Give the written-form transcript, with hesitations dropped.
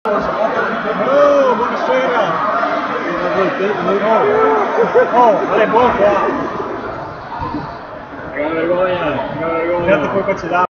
Oh, buonasera! Oh, vale buon qua! Che vergogna, che vergogna! Certo poi qua ci dà.